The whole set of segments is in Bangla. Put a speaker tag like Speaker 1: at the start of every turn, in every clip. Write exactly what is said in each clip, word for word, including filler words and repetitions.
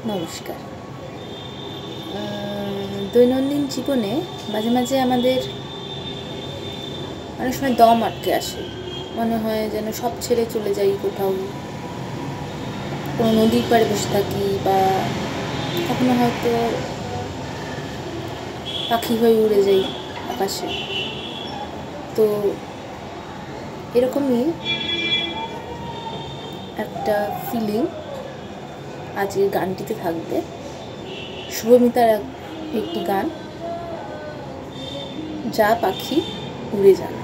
Speaker 1: নমস্কার। দৈনন্দিন জীবনে মাঝে মাঝে আমাদের অনেক সময় দম আটকে আসে, মনে হয় যেন সব ছেড়ে চলে যাই, কোথাও কোনো নদীর পাড়ে বসে থাকি, বা কখনো হয়তো পাখি হয়ে উড়ে যাই আকাশে। তো এরকমই একটা ফিলিং আজকের গানটিতে থাকবে। শুভমিতার একটি গান, যা পাখি উড়ে যান।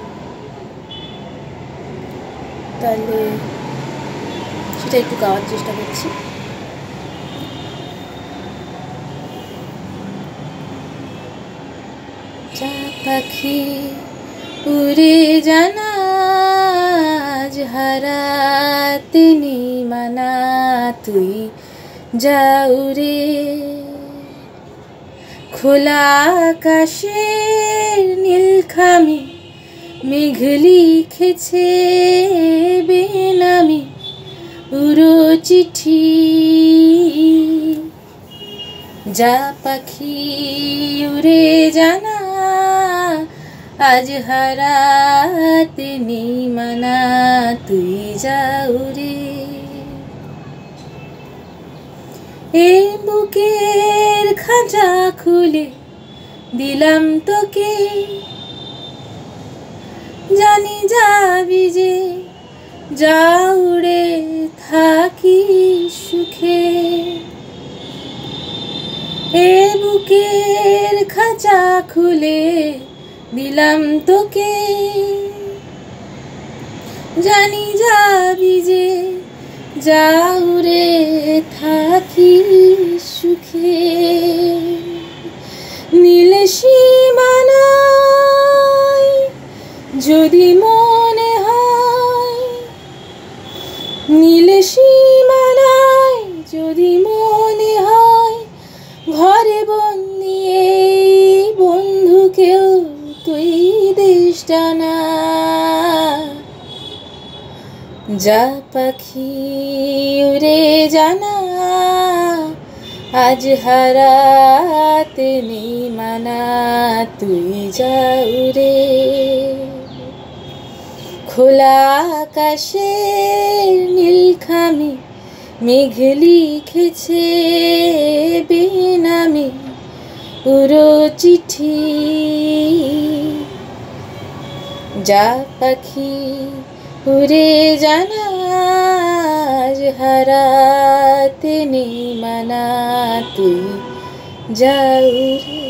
Speaker 1: তাহলে সেটা একটু গাওয়ার চেষ্টা করছি। যা পাখি উড়ে জানা, আজ হারাতে নেই মানা, তুই যা উড়ে। খোলা আকাশের নীলখামি মেঘ লিখেছে বেনামি উড়ো চিঠি। যা পাখি উড়ে জানা, আজ হারাতে নেই মানা, তুই যা উড়ে। এই বুকের খাঁচা খুলে দিলাম তোকে, জানি যাবি যে, যা উড়ে থাকি সুখে। এ বুকের খাঁচা খুলে দিলাম তোকে, জানি যাবি যে, যা উড়ে থাকি সুখে। নীল সীমানায় যদি মনে হয়, নীল সীমানায় যদি মনে হয়, ঘরে বন্দি এই বন্ধুকেও তুই দিস টানা। যা পাখি উড়ে জানা, আজ হারাতে নেই মানা, তুই যা উড়ে। খোলা আকাশের নীলখামি মেঘ লিখেছে বেনামি উড়ো চিঠি। যা পাখি উড়ে জানা, আজ হারাতে নেই মানা, তুই যা উড়ে।